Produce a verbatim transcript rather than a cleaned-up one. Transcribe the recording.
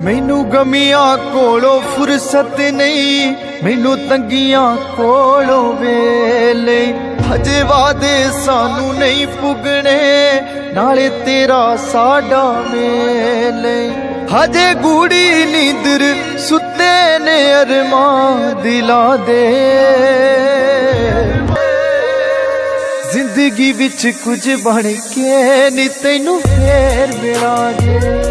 मैनू गमियां कोलों फुरसत नहीं, मैनू तंगियां कोलों वेले। हजे वादे सानू नहीं पुगने, नाले तेरा साडा मेले। हजे गूड़ी नींदर सुते ने अरमां दिला दे। जिंदगी विच कुछ बन के नी तैनू फेर मिलांगे।